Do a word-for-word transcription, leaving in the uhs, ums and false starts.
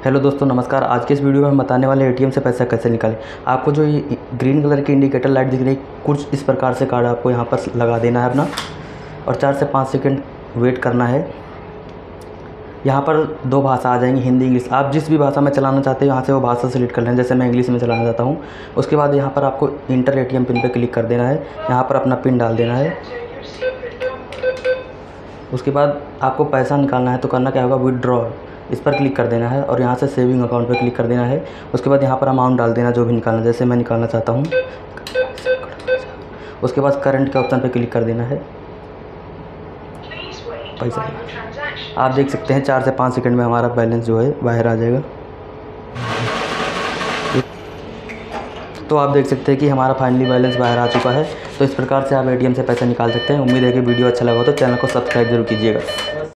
Hello दोस्तों, नमस्कार। आज के इस वीडियो में हम बताने वाले एटीएम से पैसा कैसे निकालें। आपको जो ये ग्रीन कलर की इंडिकेटर लाइट दिख रही है, कुछ इस प्रकार से कार्ड आपको यहाँ पर लगा देना है अपना, और चार से पाँच सेकंड वेट करना है। यहाँ पर दो भाषा आ जाएंगी, हिंदी इंग्लिश। आप जिस भी भाषा में चलाना चाहते हो यहाँ से वो भाषा सेलेक्ट कर लें। जैसे मैं इंग्लिश में चलाना चाहता हूँ। उसके बाद यहाँ पर आपको इंटर एटीएम पिन पर क्लिक कर देना है। यहाँ पर अपना पिन डाल देना है। उसके बाद आपको पैसा निकालना है तो करना क्या होगा, विथड्रॉ इस पर क्लिक कर देना है और यहाँ से सेविंग अकाउंट पर क्लिक कर देना है। उसके बाद यहाँ पर अमाउंट डाल देना जो भी निकालना, जैसे मैं निकालना चाहता हूँ। उसके बाद करंट के ऑप्शन पर क्लिक कर देना है। पैसा आप देख सकते हैं चार से पाँच सेकंड में हमारा बैलेंस जो है बाहर आ जाएगा। तो आप देख सकते हैं कि हमारा फाइनली बैलेंस बाहर आ चुका है। तो इस प्रकार से आप एटीएम से पैसा निकाल सकते हैं। उम्मीद है कि वीडियो अच्छा लगा हो तो चैनल को सब्सक्राइब जरूर कीजिएगा।